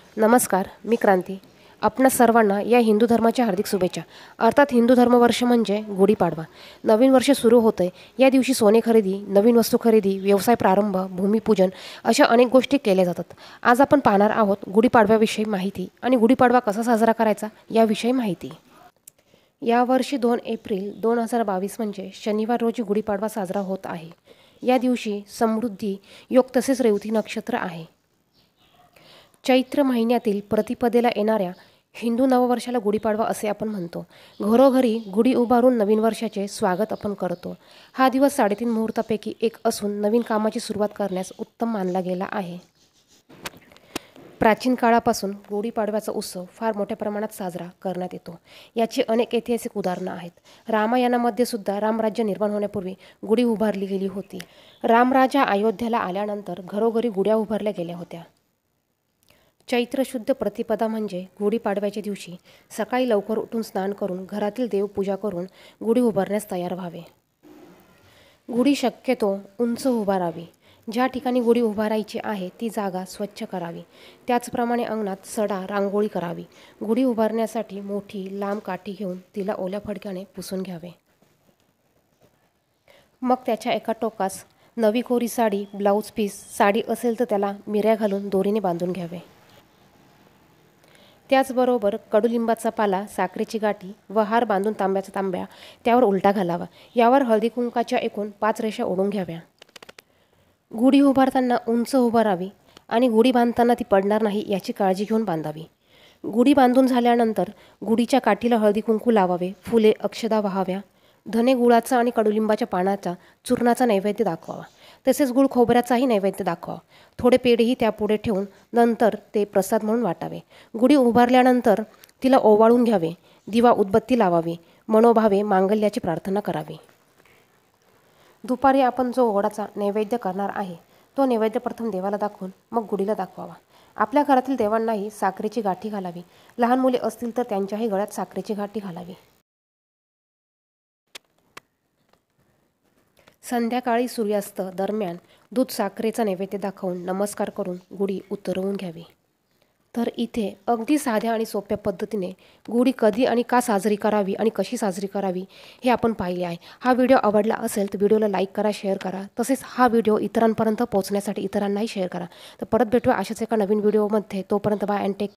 नमस्कार, मी क्रांती. आपणा सर्वांना या हिंदू धर्माच्या हार्दिक शुभेच्छा. अर्थात हिंदू धर्मवर्ष म्हणजे गुढीपाडवा. नवीन वर्ष सुरू होतं आहे. या दिवशी सोने खरेदी, नवीन वस्तू खरेदी, व्यवसाय प्रारंभ, भूमिपूजन अशा अनेक गोष्टी केल्या जातात. आज आपण पाहणार आहोत गुढीपाडव्याविषयी माहिती आणि गुढीपाडवा कसा साजरा करायचा याविषयी माहिती. यावर्षी 2 एप्रिल 2022 म्हणजे शनिवार रोजी गुढीपाडवा साजरा होत आहे. या दिवशी समृद्धी योग तसेच रेवती नक्षत्र आहे. चैत्र महिन्यातील प्रतिपदेला येणाऱ्या हिंदू नववर्षाला गुढीपाडवा असे आपण म्हणतो. घरोघरी गुढी उभारून नवीन वर्षाचे स्वागत आपण करतो. हा दिवस 3.5 मुहूर्तापैकी एक असून नवीन कामाची सुरुवात करण्यास उत्तम मानला गेला आहे. प्राचीन काळापासून गुढीपाडव्याचा उत्सव फार मोठ्या प्रमाणात साजरा करण्यात येतो. याची अनेक ऐतिहासिक उदाहरणं आहेत. रामायणामध्ये सुद्धा रामराज्य निर्माण होण्यापूर्वी गुढी उभारली गेली होती. रामराजा अयोध्येला आल्यानंतर घरोघरी गुढ्या उभारल्या गेल्या होत्या. चैत्र शुद्ध प्रतिपदा म्हणजे गुढीपाडव्याच्या दिवशी सकाळी लवकर उठून स्नान करून घरातील देवपूजा करून गुढी उभारण्यास तयार व्हावे. गुढी शक्यतो उंच उभारावी. ज्या ठिकाणी गुढी उभारायची आहे ती जागा स्वच्छ करावी. त्याचप्रमाणे अंगणात सडा रांगोळी करावी. गुढी उभारण्यासाठी मोठी लांब काठी घेऊन तिला ओल्या फडक्याने पुसून घ्यावे. मग त्याच्या एका टोकास नवी कोरी साडी, ब्लाऊज पीस, साडी असेल तर त्याला मिऱ्या घालून दोरीने बांधून घ्यावे. त्याचबरोबर कडुलिंबाचा पाला, साखरेची गाठी व हार बांधून तांब्याचा तांब्या त्यावर उलटा घालावा. यावर हळदी कुंकाच्या एकूण 5 रेषा ओढून घ्याव्या. गुढी उभारताना उंच उभारावी आणि गुढी बांधताना ती पडणार नाही याची काळजी घेऊन बांधावी. गुढी बांधून झाल्यानंतर गुढीच्या काठीला हळदी कुंकू लावावे. फुले, अक्षदा वाहाव्या. धने, गुळाचा आणि कडुलिंबाच्या पानाचा चूर्णाचा नैवेद्य दाखवावा. तसेच गुळ खोबऱ्याचाही नैवेद्य दाखवा. थोडे पेढेही त्यापुढे ठेवून नंतर ते प्रसाद म्हणून वाटावे. गुढी उभारल्यानंतर तिला ओवाळून घ्यावे. दिवा उदबत्ती लावावी. मनोभावे मांगल्याची प्रार्थना करावी. दुपारी आपण जो गोडाचा नैवेद्य करणार आहे तो नैवेद्य प्रथम देवाला दाखवून मग गुढीला दाखवावा. आपल्या घरातील देवांनाही साखरेची गाठी घालावी. लहान मुले असतील तर त्यांच्याही गळ्यात साखरेची गाठी घालावी. संध्याकाळी सूर्यास्त दरम्यान दूध साखरेचा नैवेद्य दाखवून नमस्कार करून गुढी उतरवून घ्यावी. तर इथे अगदी साध्या आणि सोप्या पद्धतीने गुढी कधी आणि का साजरी करावी आणि कशी साजरी करावी हे आपण पाहिले आहे. हा व्हिडिओ आवडला असेल तर व्हिडिओला लाईक करा, शेअर करा. तसेच हा व्हिडिओ इतरांपर्यंत पोहोचण्यासाठी इतरांनाही शेअर करा. तर परत भेटूया अशाच एका नवीन व्हिडिओमध्ये. तोपर्यंत बाय अँड टेक